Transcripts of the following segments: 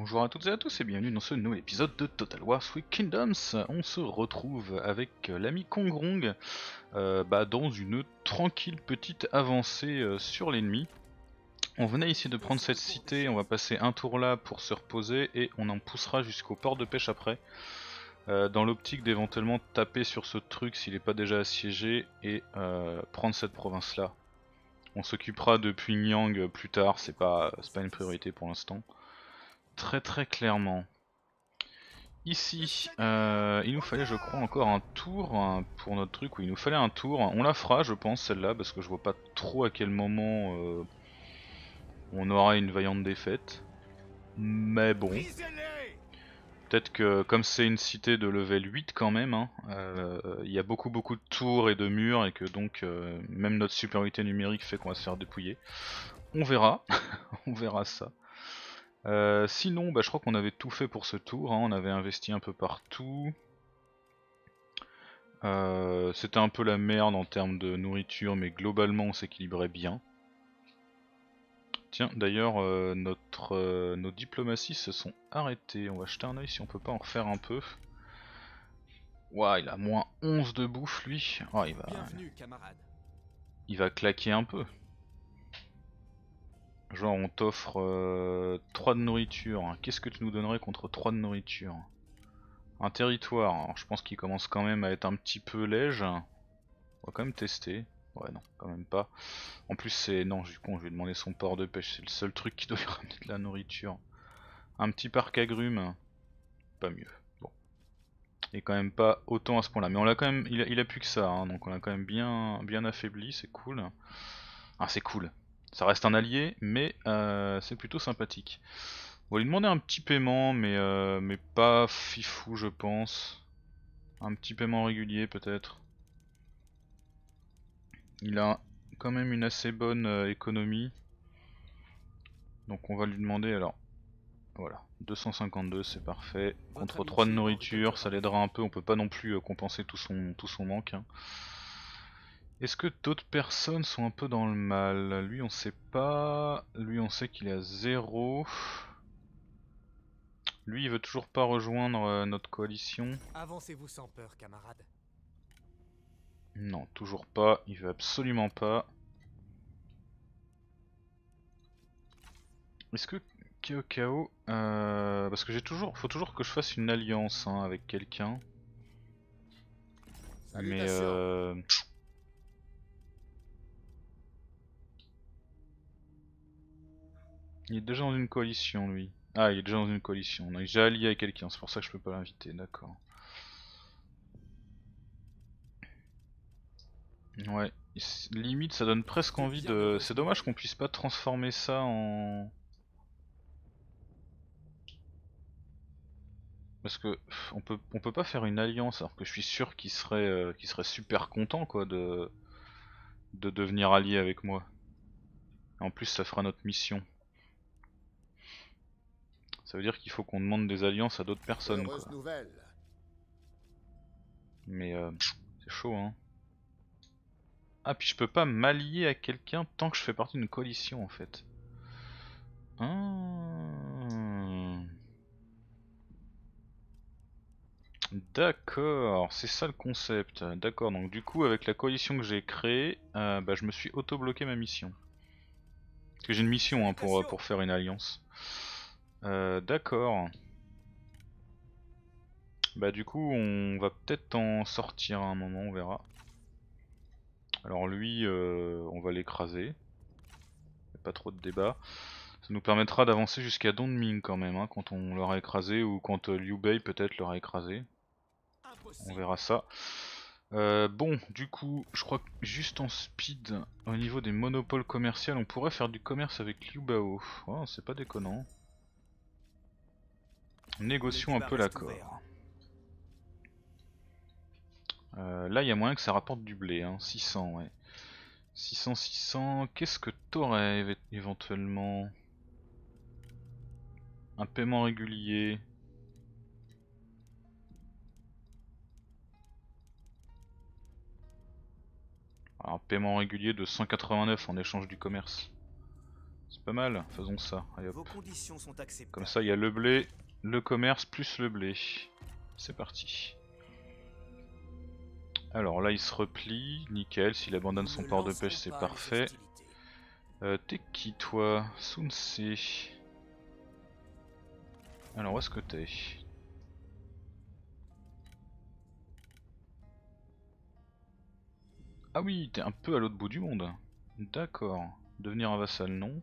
Bonjour à toutes et à tous et bienvenue dans ce nouvel épisode de Total War Three Kingdoms. On se retrouve avec l'ami Kongrong dans une tranquille petite avancée sur l'ennemi. On venait ici de prendre cette cité, on va passer un tour là pour se reposer et on en poussera jusqu'au port de pêche après. Dans l'optique d'éventuellement taper sur ce truc s'il n'est pas déjà assiégé et prendre cette province là. On s'occupera de Pyongyang plus tard, c'est pas une priorité pour l'instant. Très clairement. Ici, il nous fallait je crois encore un tour pour notre truc, où il nous fallait un tour. On la fera je pense celle-là parce que je vois pas trop à quel moment on aura une vaillante défaite. Mais bon, peut-être que comme c'est une cité de level 8 quand même, il y a beaucoup de tours et de murs et que donc même notre supériorité numérique fait qu'on va se faire dépouiller. On verra, on verra ça. Sinon, je crois qu'on avait tout fait pour ce tour, on avait investi un peu partout. C'était un peu la merde en termes de nourriture, mais globalement on s'équilibrait bien. Tiens, d'ailleurs, nos diplomaties se sont arrêtées. On va jeter un oeil si on peut pas en refaire un peu. Ouah, il a moins 11 de bouffe lui. Oh, il va claquer un peu. Genre, on t'offre 3 de nourriture. Qu'est-ce que tu nous donnerais contre 3 de nourriture? Un territoire. Alors, je pense qu'il commence quand même à être un petit peu léger. On va quand même tester. Ouais, non, quand même pas. En plus, c'est. Non, du coup, je vais demander son port de pêche. C'est le seul truc qui doit lui ramener de la nourriture. Un petit parc agrumes. Pas mieux. Bon. Et quand même pas autant à ce point là. Mais on l'a quand même. Il a plus que ça. Donc on l'a quand même bien affaibli. C'est cool. Ah, c'est cool. Ça reste un allié, mais c'est plutôt sympathique. On va lui demander un petit paiement, mais pas fifou, je pense. Un petit paiement régulier, peut-être. Il a quand même une assez bonne économie. Donc on va lui demander alors. Voilà, 252 c'est parfait. Contre 3 de nourriture, ça l'aidera un peu, on peut pas non plus compenser tout son manque. Est-ce que d'autres personnes sont un peu dans le mal? Lui on sait pas, lui on sait qu'il est à 0. Lui il veut toujours pas rejoindre notre coalition. Avancez-vous sans peur, camarade. Non, toujours pas, il veut absolument pas. Est-ce que Kao, parce que faut toujours que je fasse une alliance avec quelqu'un. Mais il est déjà dans une coalition lui. Ah, il est déjà dans une coalition. On est déjà allié à quelqu'un, c'est pour ça que je peux pas l'inviter, d'accord. Ouais, limite ça donne presque envie de. C'est dommage qu'on puisse pas transformer ça en. Parce que on peut pas faire une alliance alors que je suis sûr qu'il serait super content quoi de devenir allié avec moi. En plus ça fera notre mission. Ça veut dire qu'il faut qu'on demande des alliances à d'autres personnes quoi. Heureuse nouvelle. Mais c'est chaud hein. Ah puis je peux pas m'allier à quelqu'un tant que je fais partie d'une coalition en fait. Ah. D'accord, c'est ça le concept. D'accord, donc du coup avec la coalition que j'ai créée, je me suis auto-bloqué ma mission. Parce que j'ai une mission pour faire une alliance. D'accord. Bah du coup on va peut-être en sortir à un moment, on verra. Alors lui, on va l'écraser. Pas trop de débat. Ça nous permettra d'avancer jusqu'à Dongming quand même, quand on l'aura écrasé ou quand Liu Bei peut-être l'aura écrasé. On verra ça. Bon, du coup, je crois que juste en speed, au niveau des monopoles commerciaux, on pourrait faire du commerce avec Liu Bao. Oh, c'est pas déconnant. Négocions un peu l'accord. Là, il y a moyen que ça rapporte du blé, 600, ouais. 600. Qu'est-ce que t'aurais éventuellement? Un paiement régulier. Un paiement régulier de 189 en échange du commerce. C'est pas mal, faisons ça. Allez, hop. Vos conditions sont acceptables. Comme ça il y a le blé, le commerce plus le blé. C'est parti. Alors là il se replie, nickel, s'il abandonne son port de pêche c'est parfait. T'es qui toi? Sunse. Alors où est-ce que t'es? Ah oui, t'es un peu à l'autre bout du monde. D'accord. Devenir un vassal, non.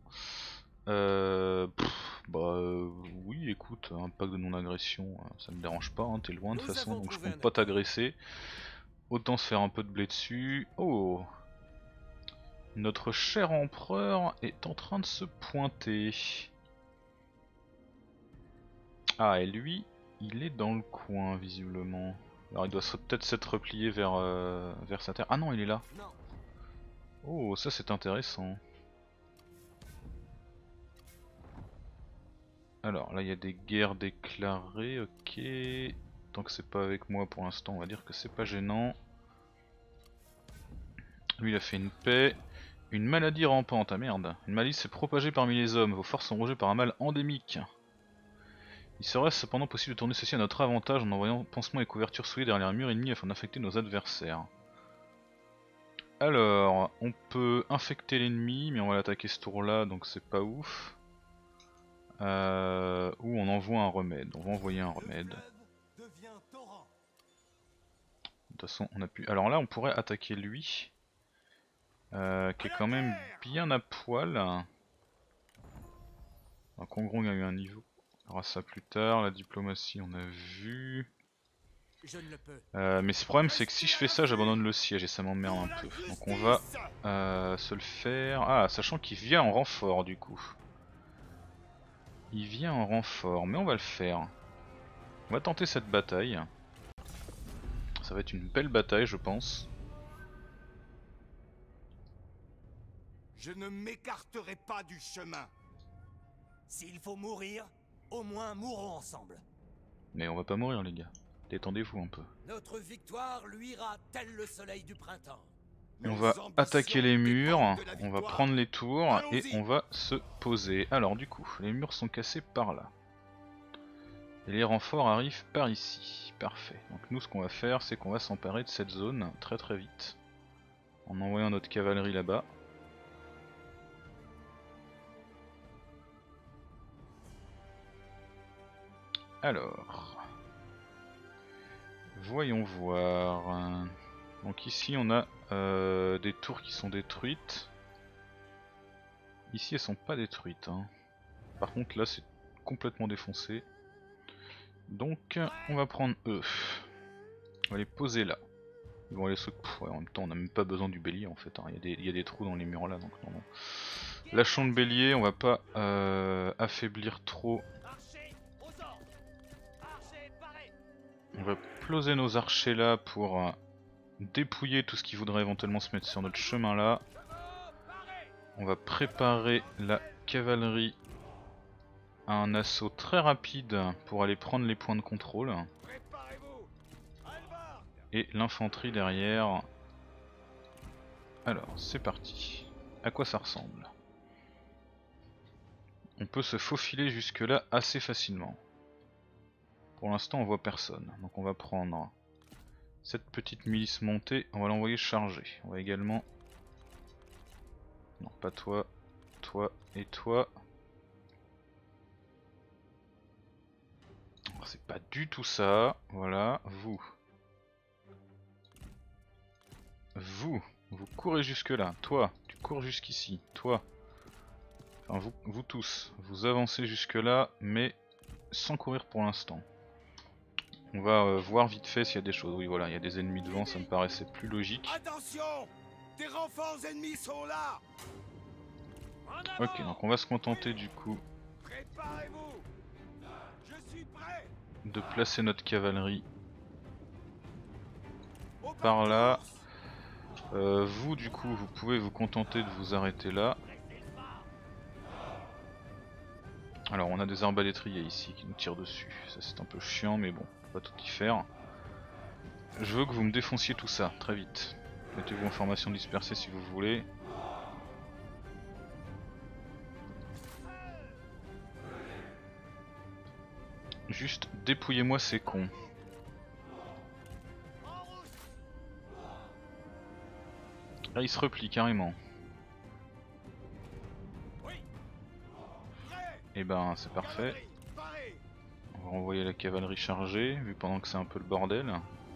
Oui, écoute, un pacte de non-agression, ça me dérange pas, hein, t'es loin de toute façon, donc je compte pas t'agresser. Autant se faire un peu de blé dessus. Oh! Notre cher empereur est en train de se pointer. Ah, et lui, il est dans le coin, visiblement. Alors il doit peut-être s'être replié vers sa terre. Ah non, il est là. Oh, ça c'est intéressant. Alors là il y a des guerres déclarées, ok. Tant que c'est pas avec moi pour l'instant, on va dire que c'est pas gênant. Lui il a fait une paix. Une maladie rampante, ah merde. Une maladie s'est propagée parmi les hommes, vos forces sont rongées par un mal endémique. Il serait cependant possible de tourner ceci à notre avantage en envoyant pansements et couvertures souillées derrière les murs ennemis afin d'infecter nos adversaires. Alors, on peut infecter l'ennemi, mais on va l'attaquer ce tour là, donc c'est pas ouf. Ou on envoie un remède, on va envoyer un remède. De toute façon, on a pu. Alors là, on pourrait attaquer lui, qui est quand même bien à poil. Kongrong a eu un niveau, on verra ça plus tard. La diplomatie, on a vu. Mais ce problème c'est que si je fais ça j'abandonne le siège et ça m'emmerde un peu. Donc on va se le faire. Ah, sachant qu'il vient en renfort du coup. Il vient en renfort, mais on va le faire. On va tenter cette bataille. Ça va être une belle bataille je pense. Je ne m'écarterai pas du chemin. S'il faut mourir, au moins mourons ensemble. Mais on va pas mourir les gars. Détendez-vous un peu. Notre victoire luira tel le soleil du printemps. On va attaquer les murs, on va prendre les tours et on va se poser. Alors du coup, les murs sont cassés par là. Et les renforts arrivent par ici. Parfait. Donc nous ce qu'on va faire c'est qu'on va s'emparer de cette zone très très vite. En envoyant notre cavalerie là-bas. Alors... Voyons voir. Donc ici on a des tours qui sont détruites. Ici elles sont pas détruites. Hein. Par contre là c'est complètement défoncé. Donc on va prendre eux. On va les poser là. Ils vont aller se... Ouais, en même temps on n'a même pas besoin du bélier en fait. Hein. Il y a des trous dans les murs là donc non, non. Lâchons le bélier, on va pas affaiblir trop. On va ploser nos archers là pour dépouiller tout ce qui voudrait éventuellement se mettre sur notre chemin là. On va préparer la cavalerie à un assaut très rapide pour aller prendre les points de contrôle. Et l'infanterie derrière. Alors c'est parti. À quoi ça ressemble? On peut se faufiler jusque là assez facilement. Pour l'instant on voit personne, donc on va prendre cette petite milice montée, on va l'envoyer charger. On va également... Non pas toi, toi et toi. C'est pas du tout ça, voilà, vous. Vous courez jusque là, toi, tu cours jusqu'ici, toi. Enfin vous tous, vous avancez jusque là, mais sans courir pour l'instant. On va voir vite fait s'il y a des choses. Oui voilà, il y a des ennemis devant, ça me paraissait plus logique. Attention, des renforts ennemis sont là. Ok, donc on va se contenter du coup de placer notre cavalerie par là. Vous du coup, vous pouvez vous contenter de vous arrêter là. Alors on a des arbalétriers ici qui nous tirent dessus, ça c'est un peu chiant mais bon, on va tout y faire. Je veux que vous me défonciez tout ça, très vite. Mettez-vous en formation dispersée si vous voulez. Juste dépouillez-moi ces cons. Là il se replie carrément. Et ben c'est parfait. On va renvoyer la cavalerie chargée, vu pendant que c'est un peu le bordel.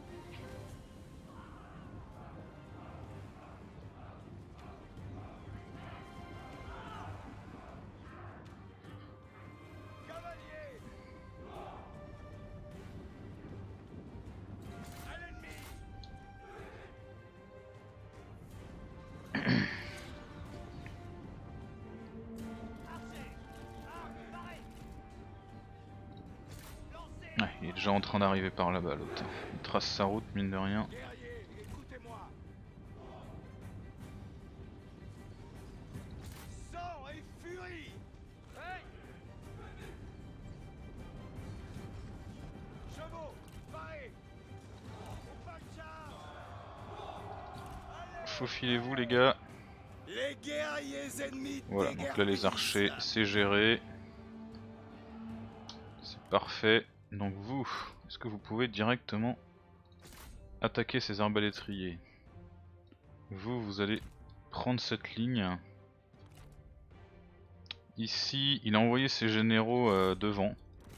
Ouais, il est déjà en train d'arriver par là-bas l'autre. Il trace sa route mine de rien. Guerrier, écoutez-moi. Sang et furie. Hey. Chevaux, parez. Au pas de char. Faufilez-vous les gars. Les guerriers ennemis. Voilà, donc là les archers c'est géré. C'est parfait. Donc vous, est-ce que vous pouvez directement attaquer ces arbalétriers? Vous allez prendre cette ligne. Ici, il a envoyé ses généraux devant.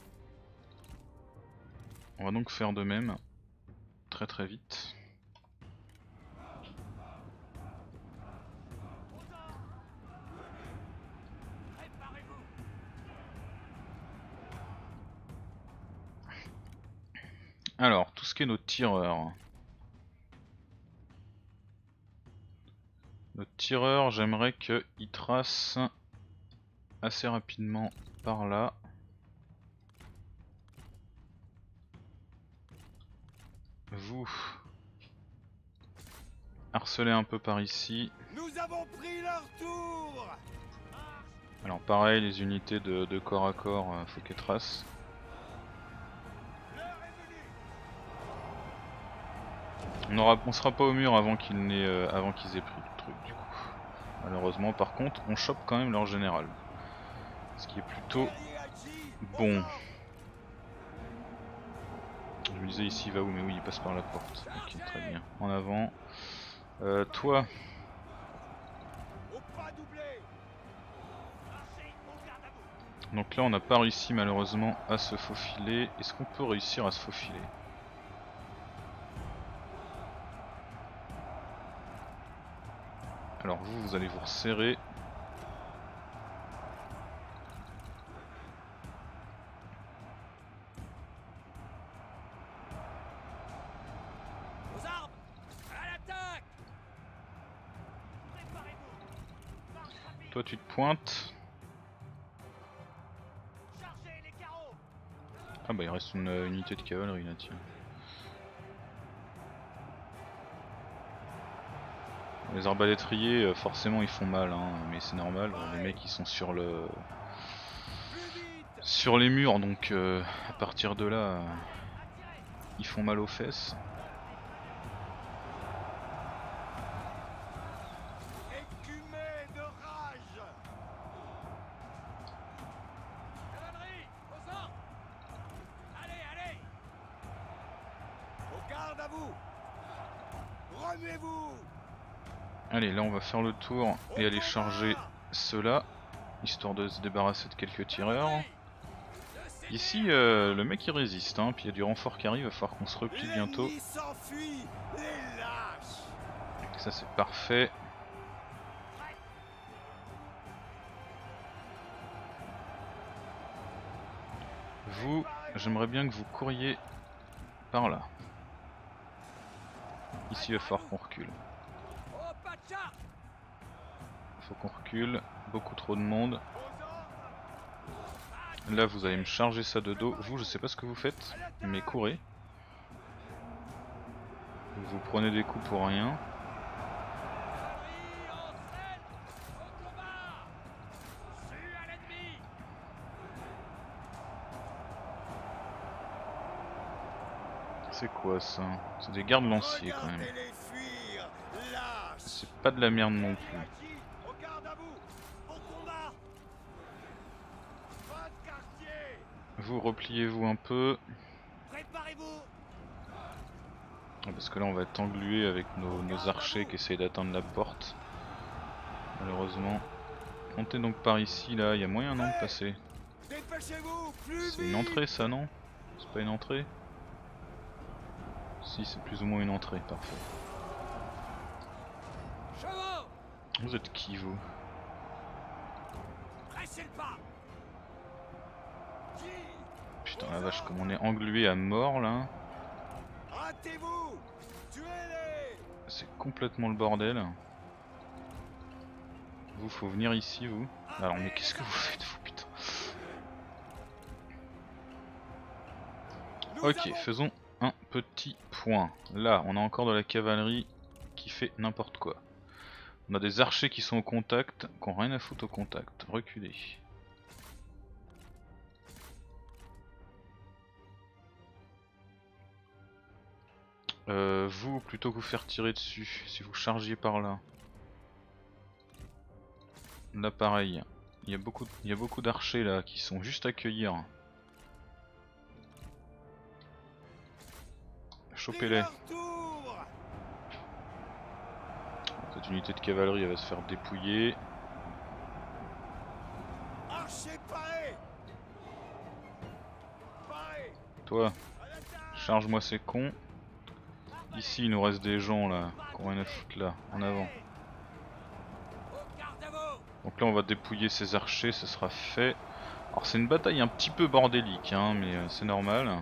On va donc faire de même. Très très vite. Alors, tout ce qui est nos tireurs. Notre tireur, j'aimerais qu'il trace assez rapidement par là. Vous harcelez un peu par ici. Nous avons pris leur tour. Alors pareil, les unités de corps à corps, faut qu'elles tracent. On sera pas au mur avant qu'ils aient pris le truc du coup. Malheureusement, par contre, on chope quand même leur général. Ce qui est plutôt bon. Je me disais ici il va où, mais oui il passe par la porte. Ok, très bien. En avant. Toi. Donc là on n'a pas réussi malheureusement à se faufiler. Est-ce qu'on peut réussir à se faufiler? Alors vous allez vous resserrer. Toi tu te pointes. Ah bah il reste une unité de cavalerie là, tiens. Les arbalétriers forcément ils font mal hein, mais c'est normal, les mecs ils sont sur les murs donc à partir de là ils font mal aux fesses. Allez, là on va faire le tour et aller charger ceux-là, histoire de se débarrasser de quelques tireurs. Ici, le mec il résiste, hein, puis il y a du renfort qui arrive, il va falloir qu'on se replie bientôt. Ça c'est parfait. Vous, j'aimerais bien que vous couriez par là. Ici il va falloir qu'on recule. Faut qu'on recule, beaucoup trop de monde. Là vous allez me charger ça de dos. Vous je sais pas ce que vous faites, mais courez. Vous prenez des coups pour rien. C'est quoi ça? C'est des gardes lanciers quand même. C'est pas de la merde non plus. Vous repliez-vous un peu. Préparez-vous. Parce que là on va être englué avec nos archers qui essayent d'atteindre la porte. Malheureusement. Montez donc par ici, là, il y a moyen non de passer. Dépêchez-vous, plus C'est une vite. entrée ça, non? C'est pas une entrée? Si, c'est plus ou moins une entrée, parfait. Chevaux. Vous êtes qui vous? Pressez le pas. Putain la vache, comme on est englué à mort là. Hâtez-vous. Tuez-les. C'est complètement le bordel. Vous, faut venir ici vous. Alors mais qu'est-ce que vous faites vous, putain? Ok, faisons un petit point. Là, on a encore de la cavalerie qui fait n'importe quoi. On a des archers qui sont au contact, qui ont rien à foutre au contact. Reculez. Vous, plutôt que vous faire tirer dessus, si vous chargiez par là. Là pareil, il y a beaucoup d'archers là qui sont juste à cueillir. Chopez-les. Cette unité de cavalerie elle va se faire dépouiller. Archer paré. Paré. Toi, charge-moi ces cons. Ici il nous reste des gens là, qui ont rien à foutre là, en avant. Donc là on va dépouiller ces archers, ce sera fait. Alors c'est une bataille un petit peu bordélique hein, mais c'est normal.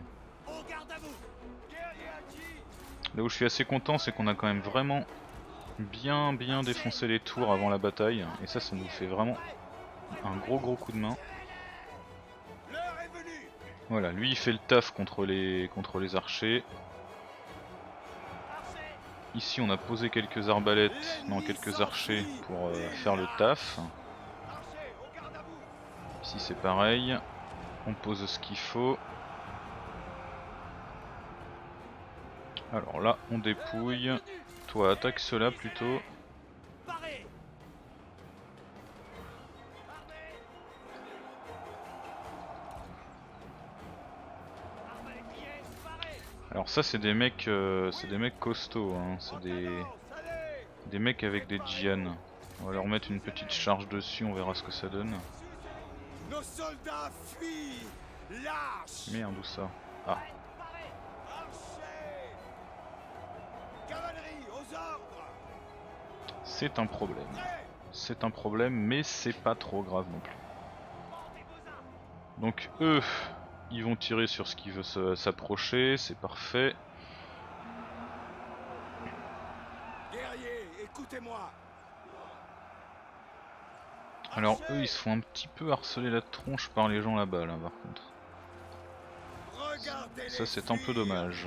Là où je suis assez content c'est qu'on a quand même vraiment bien défoncé les tours avant la bataille. Et ça nous fait vraiment un gros coup de main. Voilà, lui il fait le taf contre les archers. Ici on a posé quelques arbalètes, non quelques archers pour faire le taf. Ici c'est pareil, on pose ce qu'il faut. Alors là on dépouille, toi attaque cela plutôt. Alors ça c'est des mecs costauds, hein. C'est des mecs avec des djians. On va leur mettre une petite charge dessus, on verra ce que ça donne. Nos soldats fuient. Lâche. Merde où ça? Ah. Cavalerie aux ordres. C'est un problème. C'est un problème mais c'est pas trop grave non plus. Donc eux, ils vont tirer sur ce qui veut s'approcher, c'est parfait. Guerriers, écoutez-moi. Alors eux ils se font un petit peu harceler la tronche par les gens là-bas là par contre. Ça c'est un peu dommage.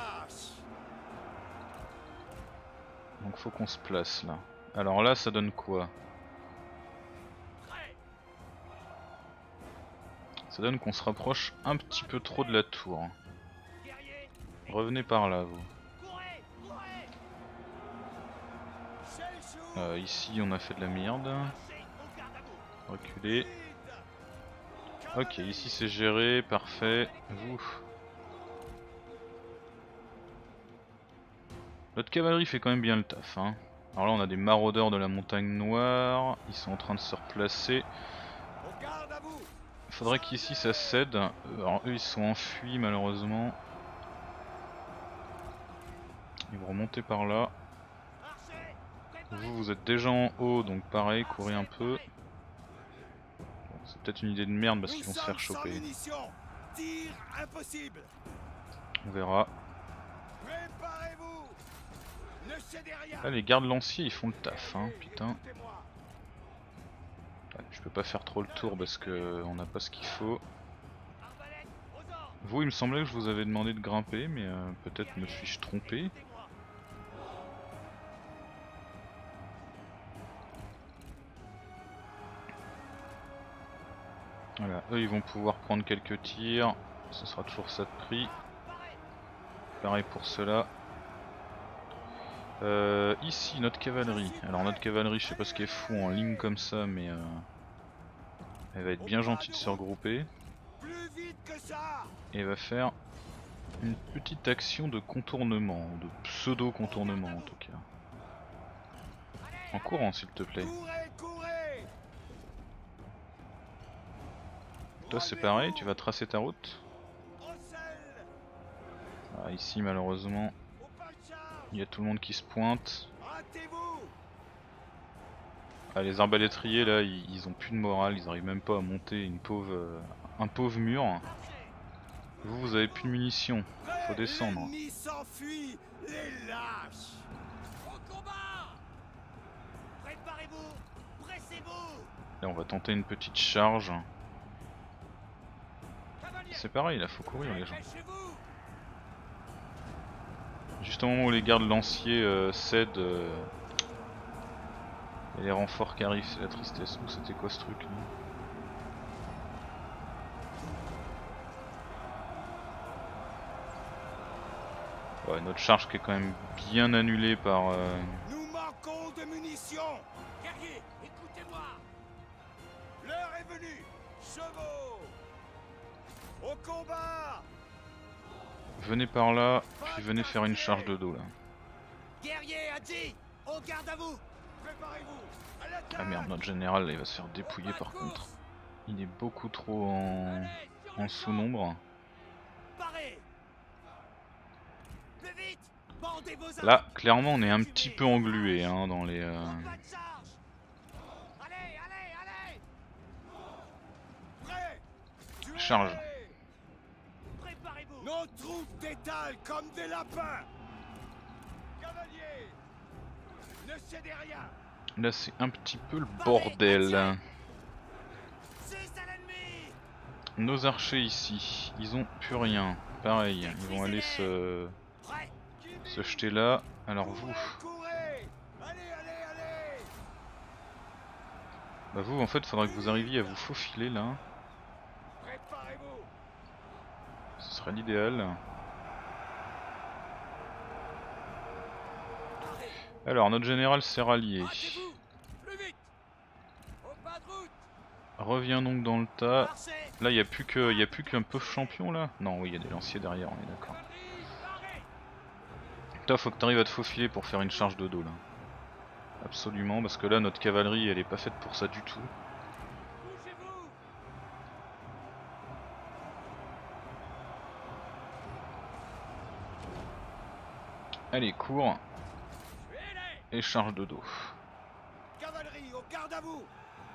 Donc faut qu'on se place là. Alors là ça donne quoi? Ça donne qu'on se rapproche un petit peu trop de la tour. Revenez par là vous. Ici on a fait de la merde. Reculez. Ok, ici c'est géré, parfait. Vous. Notre cavalerie fait quand même bien le taf. Hein. Alors là on a des maraudeurs de la montagne noire. Ils sont en train de se replacer. Faudrait qu'ici ça cède. Alors eux ils sont enfuis malheureusement. Ils vont remonter par là. Vous êtes déjà en haut donc pareil, courez un peu. Bon, c'est peut-être une idée de merde parce qu'ils vont se faire choper. On verra. Là les gardes lanciers ils font le taf hein, putain. Je peux pas faire trop le tour parce que on n'a pas ce qu'il faut. Vous il me semblait que je vous avais demandé de grimper mais peut-être me suis-je trompé. Voilà, eux ils vont pouvoir prendre quelques tirs, ce sera toujours ça de prix. Pareil pour cela. Ici notre cavalerie. Alors notre cavalerie je sais pas ce qu'elle fout en ligne comme ça mais elle va être bien gentille de se regrouper. Plus vite que ça. et va faire une petite action de contournement, de pseudo-contournement en tout cas. En courant s'il te plaît. Courez, courez. Toi c'est pareil, tu vas tracer ta route. Rossel, Ah, ici malheureusement au pas de charge. il y a tout le monde qui se pointe. Hâtez-vous. Ah, les arbalétriers là ils ont plus de morale, ils arrivent même pas à monter un pauvre mur. Vous avez plus de munitions, faut descendre. L'ennemi s'enfuit, les lâches. Au combat! Préparez-vous! Pressez-vous! Là on va tenter une petite charge. Cavalier! C'est pareil, là faut courir les gens. Dépêchez-vous! Juste au moment où les gardes lanciers cèdent, et les renforts qui arrivent, c'est la tristesse. Ouh, c'était quoi ce truc là? Ouais, notre charge qui est quand même bien annulée par... Nous manquons de munitions. Guerrier, écoutez-moi! L'heure est venue. Chevaux. Au combat. Venez par là, puis venez faire une charge de dos là. Guerrier, Hadji! Au garde à vous! Préparez-vous. À l'attaque. Ah merde, notre général là, il va se faire dépouiller par contre. Il est beaucoup trop en sous-nombre. Parez! Plus vite! Bandez vos armes! Là, clairement, on est un petit peu englué hein, dans les... Au pas de charge! Allez, allez, allez! Prêt. Tuez. Charge. Préparez-vous! Nos troupes détalent comme des lapins. Cavaliers. Ne cédez rien. Là, c'est un petit peu le bordel. Six à l'ennemi! Nos archers ici, ils ont plus rien. Pareil, ils vont aller se Prêt! jeter là. Alors vous, Courez. Allez, allez, allez. bah vous en fait faudra que vous arriviez à vous faufiler là. Préparez-vous. Ce serait l'idéal. Alors notre général s'est rallié. Hâtez-vous! Plus vite! Au pas de route! Reviens donc dans le tas. Marchez! Là il y a plus qu'un pauvre champion là. Non oui il y a des lanciers derrière, on est d'accord. Cavalerie, parez! Toi faut que tu arrives à te faufiler pour faire une charge de dos là. Absolument, parce que là notre cavalerie elle est pas faite pour ça du tout. Bougez-vous! Allez cours Tuez-les! et charge de dos. Cavalerie, au garde à vous.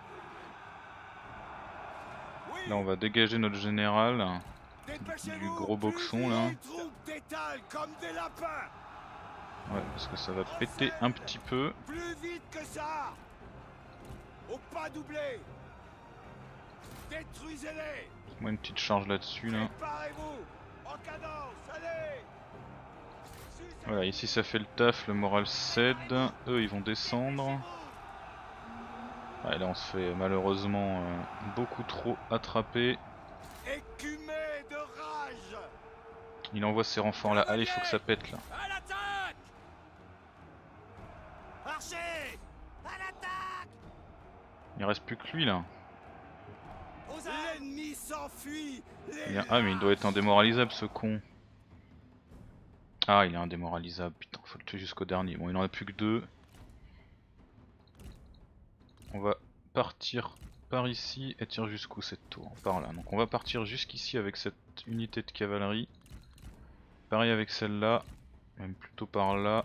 Oui. Là on va dégager notre général. Dépêchez-vous. du gros Plus boxon, vite. là. Les troupes détalent comme des lapins. Ouais, parce que ça va péter un petit peu. Plus vite que ça. Au pas doublé. Détruisez-les. Moi une petite charge là-dessus là. Préparez-vous. En cadence, allez. Voilà, ici ça fait le taf, le moral cède. Eux ils vont descendre. Ouais, là on se fait malheureusement beaucoup trop attraper. Écumé de rage. Il envoie ses renforts là. Allez, il faut que ça pète là. À l'attaque! Archer! À l'attaque! Il reste plus que lui là. Aux armes! L'ennemi s'enfuit. Ah mais il doit être indémoralisable ce con. Ah il est indémoralisable, putain faut le tuer jusqu'au dernier. Bon il en a plus que deux. On va partir par ici et tirer jusqu'où cette tour? Par là. Donc on va partir jusqu'ici avec cette unité de cavalerie. Pareil avec celle-là, même plutôt par là.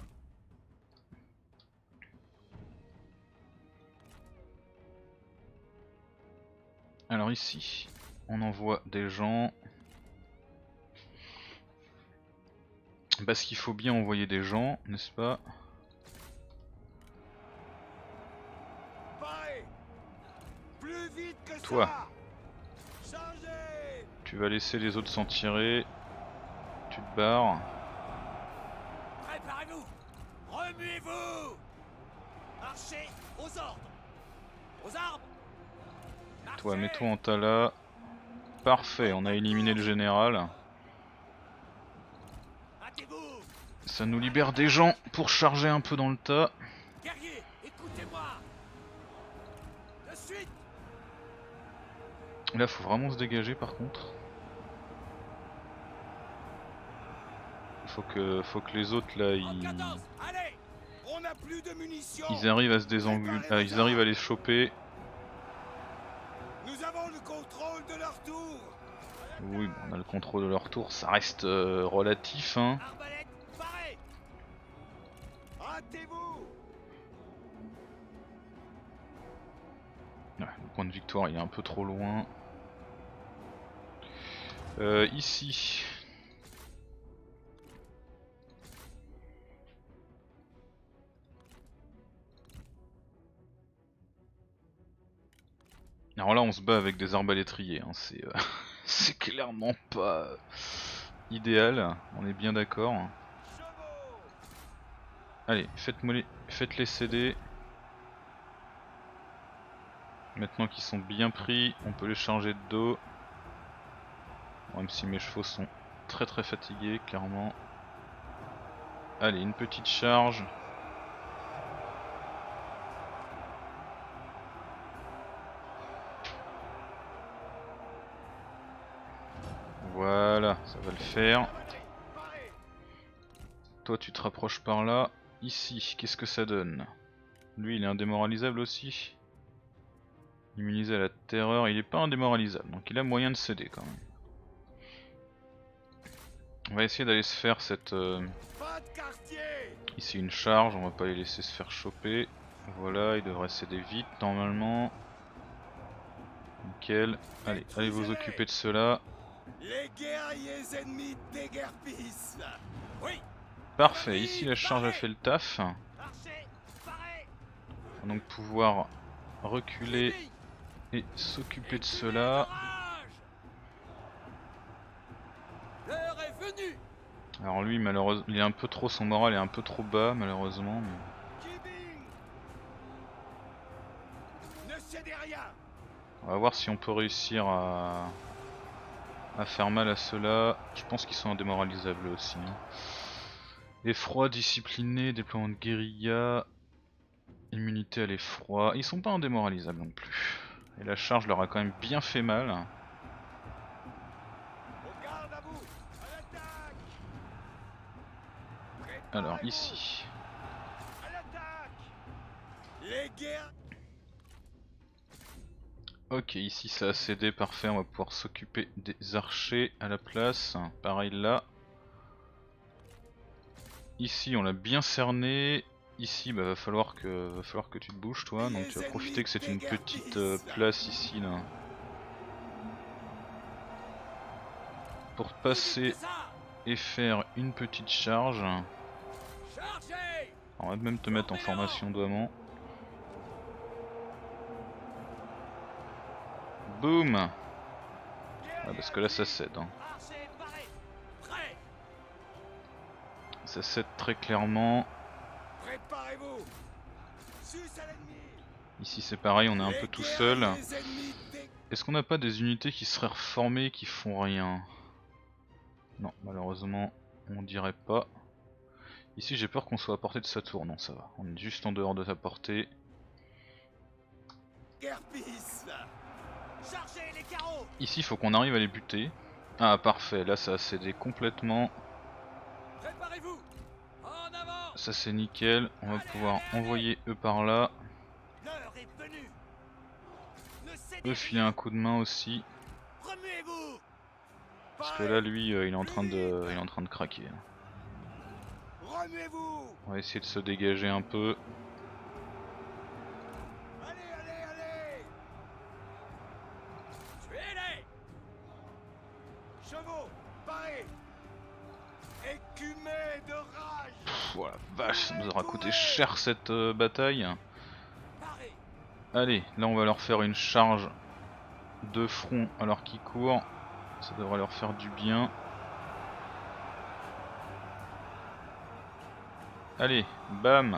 Alors ici, on envoie des gens. Parce qu'il faut bien envoyer des gens, n'est-ce pas? Parez. Plus vite que Toi. ça. Chargez. Tu vas laisser les autres s'en tirer. Tu te barres. Préparez-vous! Remuez-vous! Archer, aux ordres! Aux arbres! Toi, mets-toi en tas là. Parfait, on a éliminé le général. Hâtez-vous! Ça nous libère des gens pour charger un peu dans le tas. Guerrier, écoutez-moi! De suite! Là, faut vraiment se dégager par contre. faut que les autres là Allez, on n'a plus de munitions. ils arrivent à se désenguler, ils arrivent à les choper. Nous avons le contrôle de leur tour. Oui, on a le contrôle de leur tour, ça reste relatif hein. Arbalète, parez. Hâtez-vous. Ouais, le point de victoire il est un peu trop loin. Ici. Alors là on se bat avec des arbalétriers, hein. C'est clairement pas idéal, on est bien d'accord. Allez, faites-les céder. Maintenant qu'ils sont bien pris, on peut les charger de dos. Même si mes chevaux sont très fatigués, clairement. Allez, une petite charge. Voilà, ça va le faire. Toi tu te rapproches par là. Ici, qu'est-ce que ça donne? Lui il est indémoralisable aussi. Immunisé à la terreur, il est pas indémoralisable, donc il a moyen de céder quand même. On va essayer d'aller se faire cette... Ici une charge, on va pas les laisser se faire choper. Voilà, il devrait céder vite normalement. Nickel. Allez vous occuper de cela. Les guerriers ennemis déguerpissent. Oui. Parfait, ici la charge a fait le taf. On va donc pouvoir reculer et s'occuper de cela. L'heure est venue. Alors lui malheureusement, il est un peu trop, son moral est un peu trop bas malheureusement. Mais... Ne cédez rien. On va voir si on peut réussir à faire mal à ceux-là. Je pense qu'ils sont indémoralisables aussi. Hein. Effroi, discipliné, déploiement de guérilla, immunité à l'effroi. Ils sont pas indémoralisables non plus. Et la charge leur a quand même bien fait mal. Alors ici. Ok, ici ça a cédé, parfait, on va pouvoir s'occuper des archers à la place. Pareil là. Ici on l'a bien cerné. Ici bah va falloir que tu te bouges toi, donc tu vas profiter que c'est une petite place ici là. Pour passer et faire une petite charge. On va même te mettre en formation d'oiement. Boum. Ah, parce que là ça cède. Hein. Ça cède très clairement. Ici c'est pareil, on est un peu tout seul. Est-ce qu'on n'a pas des unités qui seraient reformées qui font rien? Non, malheureusement on dirait pas. Ici j'ai peur qu'on soit à portée de sa tour, non ça va, on est juste en dehors de sa portée. Ici il faut qu'on arrive à les buter. Ah parfait, là ça a cédé complètement. Ça c'est nickel, on va pouvoir envoyer eux par là. Eux filer un coup de main aussi. Parce que là lui il est en train de craquer. On va essayer de se dégager un peu. Voilà, vache, ça nous aura coûté cher cette bataille. Allez, là on va leur faire une charge de front alors qu'ils courent. Ça devrait leur faire du bien. Allez, bam.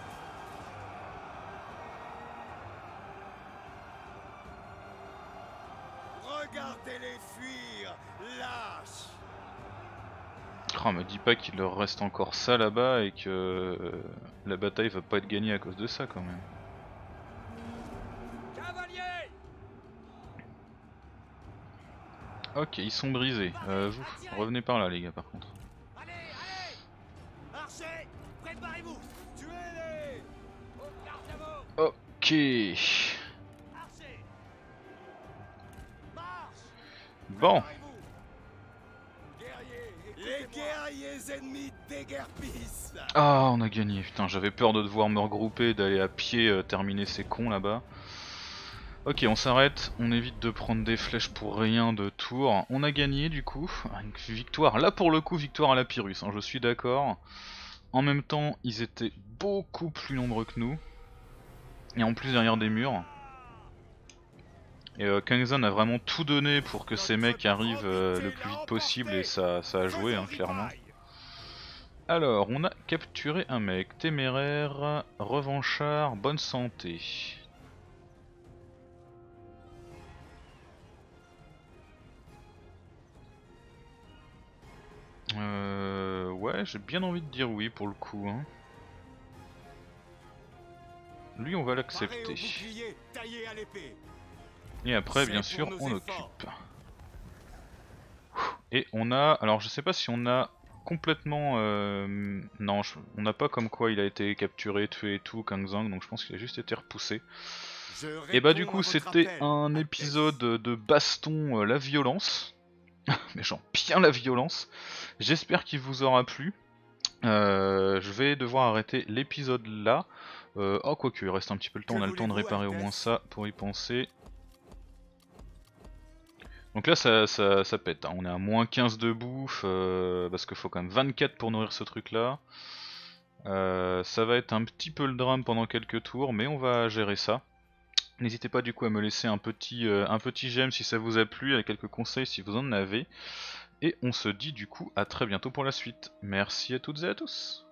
Regardez-les fuir, lâche. Oh, me dis pas qu'il leur reste encore ça là-bas et que la bataille va pas être gagnée à cause de ça quand même. Ok, ils sont brisés. Vous, revenez par là les gars par contre. Archer, préparez-vous. Tuez-les! Au quart d'avant! Ok. Archer, marche. Bon. Les guerriers ennemis déguerpissent! Ah, on a gagné. Putain, j'avais peur de devoir me regrouper, d'aller à pied terminer ces cons là-bas. Ok, on s'arrête, on évite de prendre des flèches pour rien de tour. On a gagné du coup, une victoire, là pour le coup victoire à la Pyrrhus, hein, je suis d'accord. En même temps, ils étaient beaucoup plus nombreux que nous. Et en plus derrière des murs. Et Kangzan a vraiment tout donné pour que ces mecs arrivent le plus vite possible et ça a joué hein, clairement. Alors, on a capturé un mec, téméraire, revanchard, bonne santé. Ouais, j'ai bien envie de dire oui pour le coup. Hein. Lui, on va l'accepter. Et après, bien sûr, on occupe. Et on a... Alors, je sais pas si on a complètement... Non, on n'a pas comme quoi il a été capturé, tué et tout, Kangzang, donc je pense qu'il a juste été repoussé. Et bah du coup, c'était un épisode de baston, la violence. Mais genre bien la violence. J'espère qu'il vous aura plu. Je vais devoir arrêter l'épisode là. Oh quoique, il reste un petit peu le temps, on a le temps de réparer au moins ça pour y penser. Donc là ça pète, hein. On est à moins 15 de bouffe, parce qu'il faut quand même 24 pour nourrir ce truc là. Ça va être un petit peu le drame pendant quelques tours, mais on va gérer ça. N'hésitez pas du coup à me laisser un petit j'aime si ça vous a plu, avec quelques conseils si vous en avez. Et on se dit du coup à très bientôt pour la suite. Merci à toutes et à tous.